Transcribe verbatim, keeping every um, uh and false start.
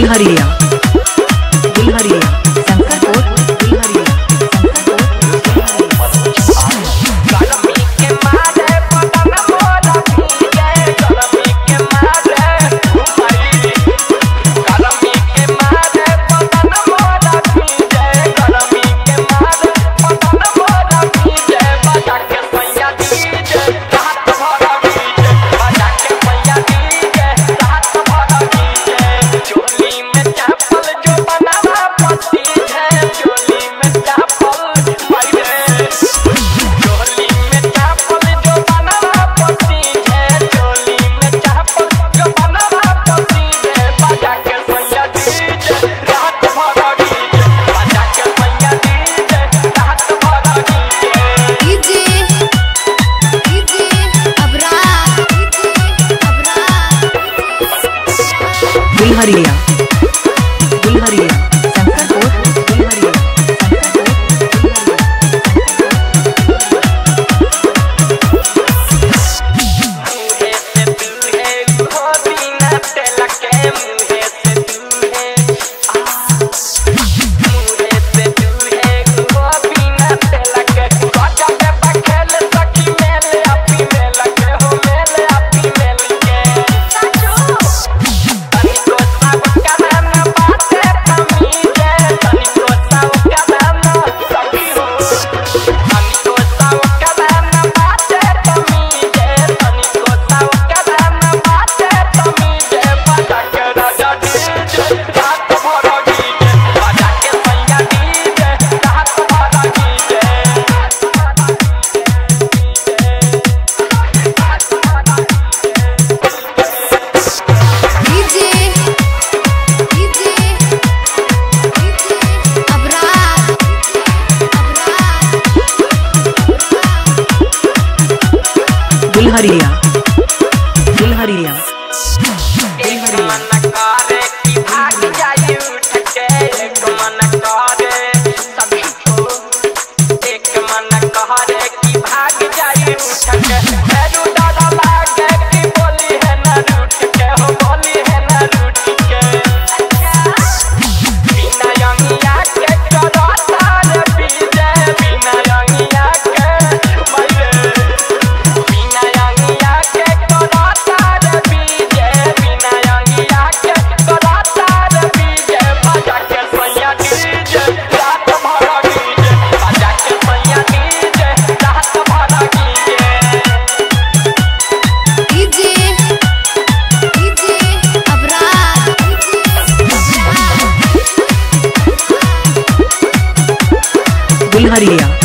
बिलहरिया बिलहरिया शंकरपुर बिलहरिया बिलहरिया बिलहरिया शंकरपुर बिलहरिया बिलहरिया बिलहरिया मन करे कि भाग जाए उठ के एक मन करे सभी को एक मन करे कि भाग जाए उठ के फेरू डर लागे कि बोली है न रूठ के हो बोली है न रूठ के बिना अंगिया के करता रे बीजे बिना अंगिया के मरे बिना अंगिया के करता रे बीजे बिना अंगिया के करता रे बीजे बजा के सैया डीजे रात भर डीजे बजा के सैया डीजे रात भर डीजे डीजे डीजे अबरार बिलहरिया